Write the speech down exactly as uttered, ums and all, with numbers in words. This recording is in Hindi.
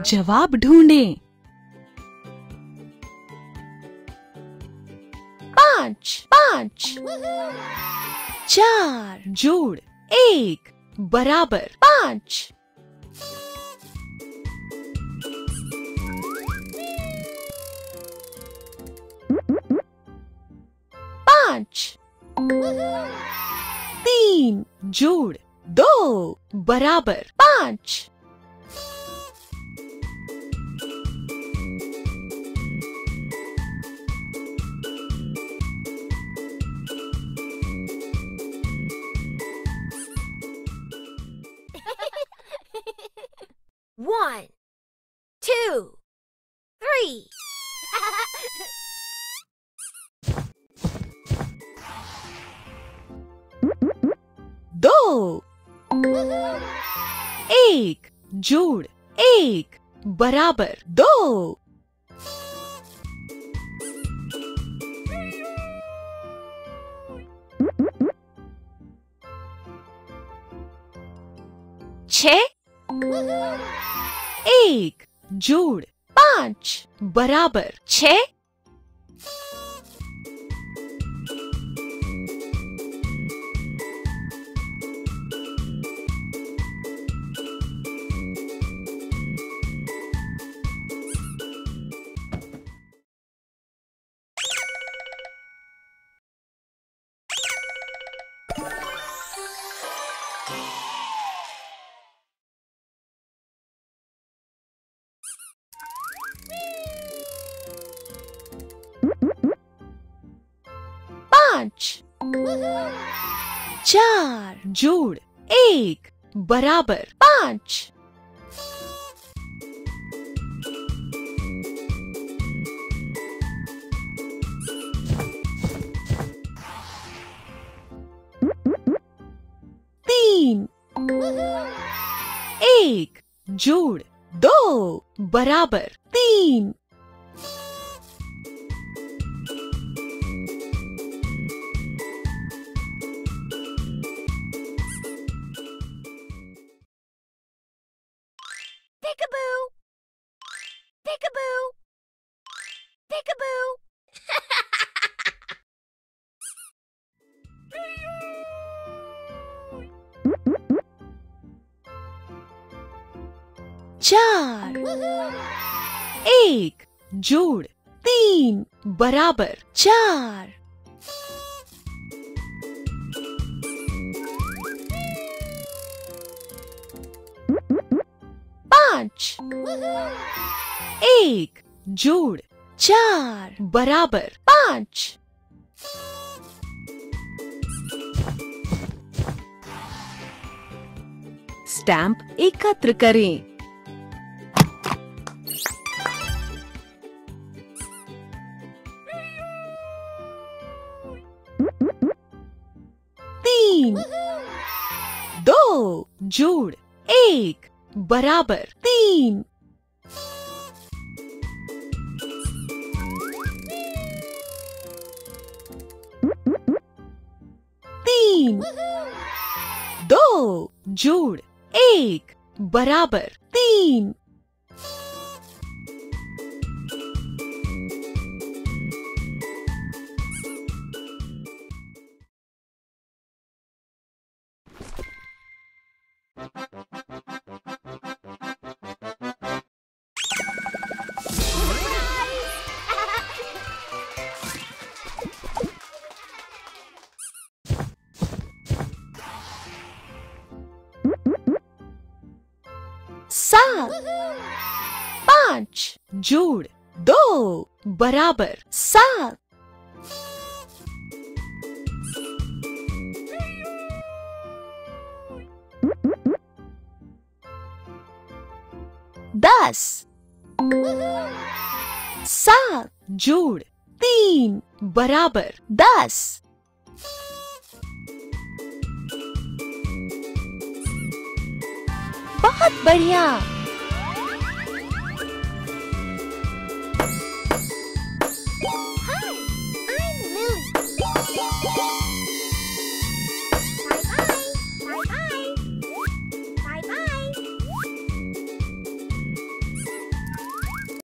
जवाब ढूंढें। पाँच पाँच। चार जोड़ एक बराबर पाँच। पाँच। तीन जोड़ दो बराबर पाँच। One, two, three. दो। एक जोड़ एक बराबर दो। छः। एक जोड़ पाँच बराबर छः। पाँच। चार जोड़ एक बराबर पाँच। तीन। एक जोड़ दो बराबर तीन। Peekaboo. Peekaboo. Peekaboo. चार। एक जोड़ तीन बराबर चार। पाँच। एक जोड़ चार बराबर पाँच। स्टैम्प एकत्र करें। तीन। दो जोड़ एक बराबर तीन। तीन। दो जोड़ एक बराबर तीन। सात। पाँच जोड़ दो बराबर सात। दस। सात जोड़ तीन बराबर दस। बहुत बढ़िया।